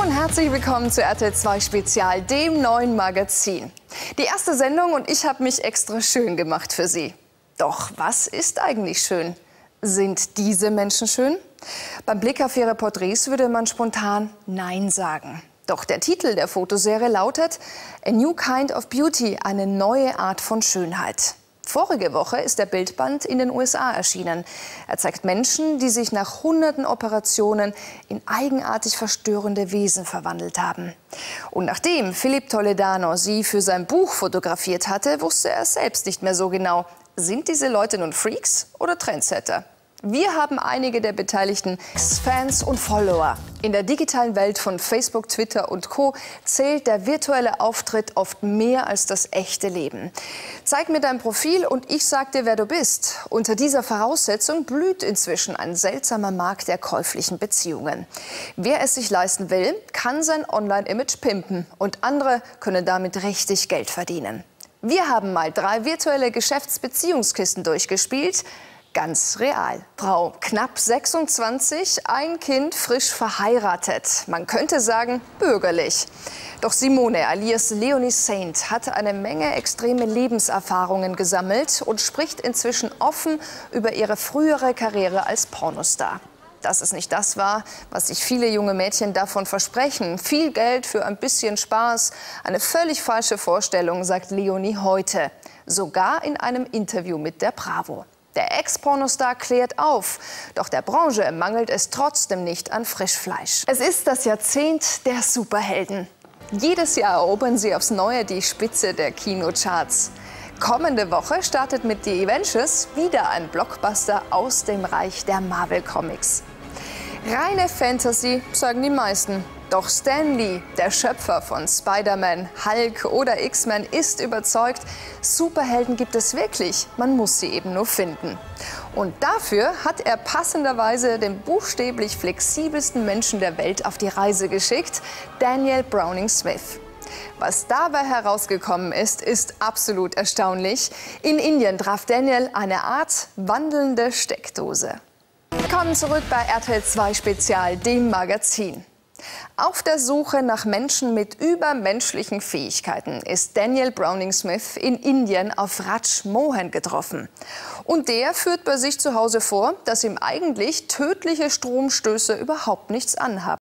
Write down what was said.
und herzlich willkommen zu RTL 2 Spezial, dem neuen Magazin. Die erste Sendung und ich habe mich extra schön gemacht für Sie. Doch was ist eigentlich schön? Sind diese Menschen schön? Beim Blick auf ihre Porträts würde man spontan Nein sagen. Doch der Titel der Fotoserie lautet A New Kind of Beauty, eine neue Art von Schönheit. Vorige Woche ist der Bildband in den USA erschienen. Er zeigt Menschen, die sich nach hunderten Operationen in eigenartig verstörende Wesen verwandelt haben. Und nachdem Philippe Toledano sie für sein Buch fotografiert hatte, wusste er selbst nicht mehr so genau, sind diese Leute nun Freaks oder Trendsetter? Wir haben einige der beteiligten Fans und Follower. In der digitalen Welt von Facebook, Twitter und Co. zählt der virtuelle Auftritt oft mehr als das echte Leben. Zeig mir dein Profil und ich sag dir, wer du bist. Unter dieser Voraussetzung blüht inzwischen ein seltsamer Markt der käuflichen Beziehungen. Wer es sich leisten will, kann sein Online-Image pimpen und andere können damit richtig Geld verdienen. Wir haben mal 3 virtuelle Geschäftsbeziehungskisten durchgespielt. Ganz real. Frau knapp 26, ein Kind, frisch verheiratet. Man könnte sagen, bürgerlich. Doch Simone alias Leonie Saint hat eine Menge extreme Lebenserfahrungen gesammelt und spricht inzwischen offen über ihre frühere Karriere als Pornostar. Dass es nicht das war, was sich viele junge Mädchen davon versprechen. Viel Geld für ein bisschen Spaß. Eine völlig falsche Vorstellung, sagt Leonie heute. Sogar in einem Interview mit der Bravo. Der Ex-Pornostar klärt auf, doch der Branche mangelt es trotzdem nicht an Frischfleisch. Es ist das Jahrzehnt der Superhelden. Jedes Jahr erobern sie aufs Neue die Spitze der Kinocharts. Kommende Woche startet mit The Avengers wieder ein Blockbuster aus dem Reich der Marvel-Comics. Reine Fantasy, sagen die meisten. Doch Stan Lee, der Schöpfer von Spider-Man, Hulk oder X-Men, ist überzeugt, Superhelden gibt es wirklich, man muss sie eben nur finden. Und dafür hat er passenderweise den buchstäblich flexibelsten Menschen der Welt auf die Reise geschickt, Daniel Browning Smith. Was dabei herausgekommen ist, ist absolut erstaunlich. In Indien traf Daniel eine Art wandelnde Steckdose. Willkommen zurück bei RTL 2 Spezial, dem Magazin. Auf der Suche nach Menschen mit übermenschlichen Fähigkeiten ist Daniel Browning Smith in Indien auf Raj Mohan getroffen. Und der führt bei sich zu Hause vor, dass ihm eigentlich tödliche Stromstöße überhaupt nichts anhaben.